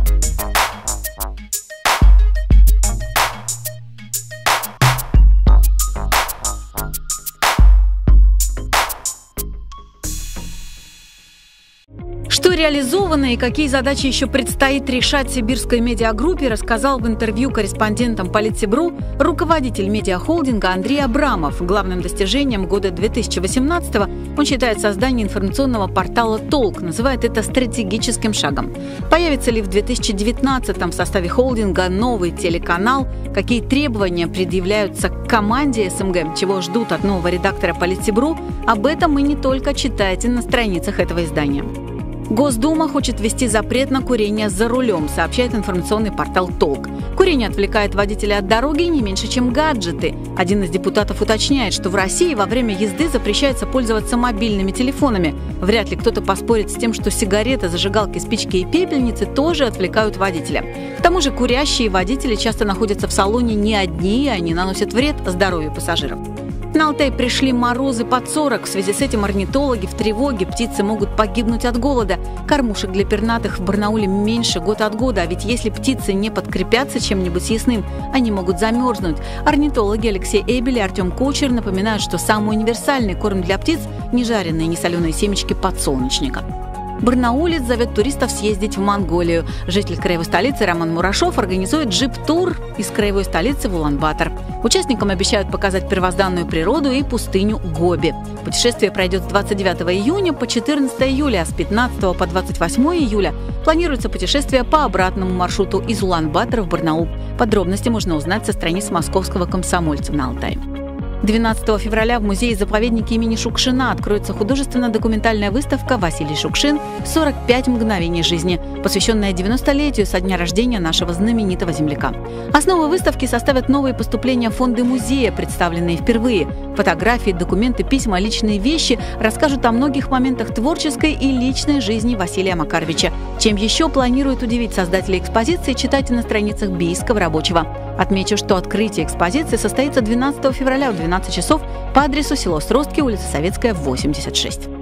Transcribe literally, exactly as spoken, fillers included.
Что реализовано и какие задачи еще предстоит решать сибирской медиагруппе, рассказал в интервью корреспондентам Политсибру руководитель медиахолдинга Андрей Абрамов. Главным достижением года две тысячи восемнадцатого он считает создание информационного портала «Толк», называет это стратегическим шагом. Появится ли в две тысячи девятнадцатом в составе холдинга новый телеканал, какие требования предъявляются к команде СМГ, чего ждут от нового редактора Политсибру, об этом вы не только читаете на страницах этого издания. Госдума хочет ввести запрет на курение за рулем, сообщает информационный портал «Толк». Курение отвлекает водителя от дороги не меньше, чем гаджеты. Один из депутатов уточняет, что в России во время езды запрещается пользоваться мобильными телефонами. Вряд ли кто-то поспорит с тем, что сигареты, зажигалки, спички и пепельницы тоже отвлекают водителя. К тому же курящие водители часто находятся в салоне не одни, и они наносят вред здоровью пассажиров. На Алтай пришли морозы под сорок. В связи с этим орнитологи в тревоге. Птицы могут погибнуть от голода. Кормушек для пернатых в Барнауле меньше год от года. А ведь если птицы не подкрепятся чем-нибудь съестным, они могут замерзнуть. Орнитологи Алексей Эбель и Артем Кучер напоминают, что самый универсальный корм для птиц – не жареные, не соленые семечки подсолнечника. Барнаулец зовет туристов съездить в Монголию. Житель краевой столицы Роман Мурашов организует джип-тур из краевой столицы в Улан-Батор. Участникам обещают показать первозданную природу и пустыню Гоби. Путешествие пройдет с двадцать девятого июня по четырнадцатое июля, а с пятнадцатого по двадцать восьмое июля планируется путешествие по обратному маршруту из Улан-Батора в Барнаул. Подробности можно узнать со страниц московского комсомольца на Алтае. двенадцатого февраля в музее-заповеднике имени Шукшина откроется художественно-документальная выставка «Василий Шукшин. сорок пять мгновений жизни», посвященная девяностолетию со дня рождения нашего знаменитого земляка. Основу выставки составят новые поступления в фонды музея, представленные впервые. Фотографии, документы, письма, личные вещи расскажут о многих моментах творческой и личной жизни Василия Макаровича. Чем еще планирует удивить создателей экспозиции, читайте на страницах Бийского рабочего. Отмечу, что открытие экспозиции состоится двенадцатого февраля в двенадцать часов по адресу село Сростки, улица Советская, восемьдесят шесть.